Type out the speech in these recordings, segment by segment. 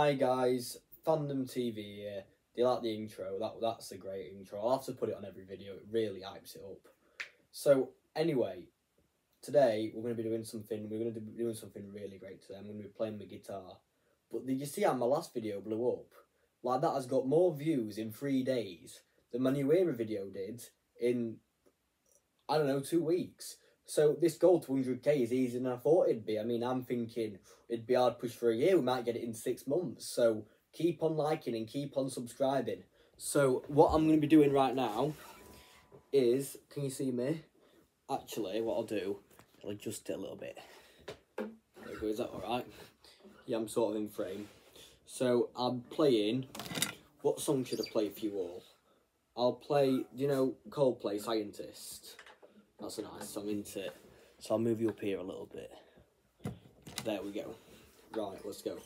Hi guys, Fandom TV here. Do you like the intro? That's a great intro. I'll have to put it on every video. It really hypes it up. So anyway, today we're going to be doing something. We're going to be doing something really great today. I'm going to be playing my guitar. But did you see how my last video blew up? Like, that has got more views in 3 days than my New Era video did in, I don't know, 2 weeks. So this goal to 100k is easier than I thought it'd be. I mean, I'm thinking it'd be hard push for a year. We might get it in 6 months. So keep on liking and keep on subscribing. So what I'm going to be doing right now is, can you see me? Actually, what I'll do, I'll adjust it a little bit. There we go, is that alright? Yeah, I'm sort of in frame. So I'm playing, what song should I play for you all? I'll play, do you know Coldplay, Scientist? That's a nice song, isn't it? So I'll move you up here a little bit. There we go. Right, let's go.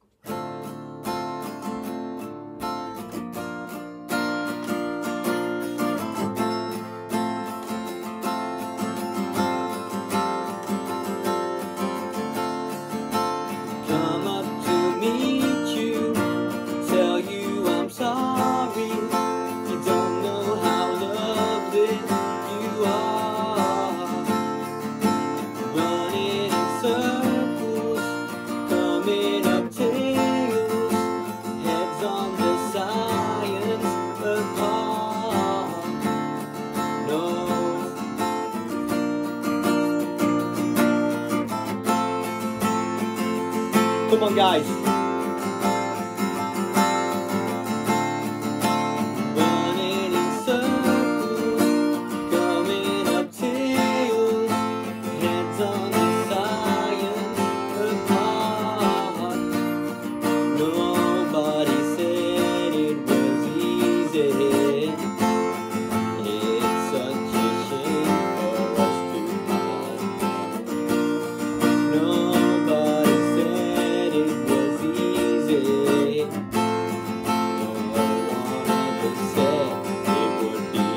Come up to meet you, tell you I'm sorry. You don't know how lovely you are. Running in circles, coming up tails, heads on the science apart. No. Come on, guys. Running in circles, coming up tails, heads on the science apart. Nobody said it was easy. It's such a shame for us to part. Nobody said it was easy. No one ever said it would be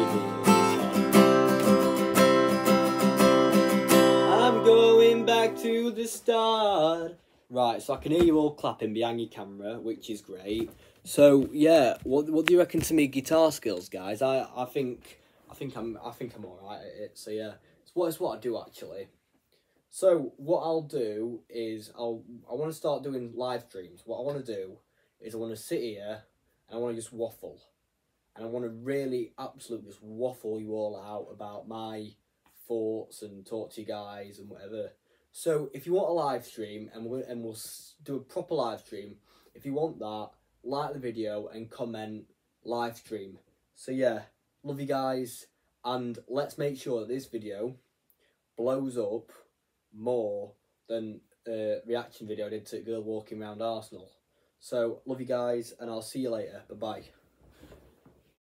this hard. I'm going back to the start. Right, so I can hear you all clapping behind your camera, which is great. So yeah, what do you reckon to me guitar skills, guys? I think I'm alright at it. So yeah, it's what I do actually. So what I'll do is I want to start doing live streams. What I want to do is I want to sit here and I want to just waffle. And I want to really absolutely just waffle you all out about my thoughts and talk to you guys and whatever. So if you want a live stream and we'll do a proper live stream, if you want that, like the video and comment live stream. So yeah, love you guys, and let's make sure that this video blows up more than the reaction video I did to Girl Walking Around Arsenal. So love you guys, and I'll see you later. Bye bye.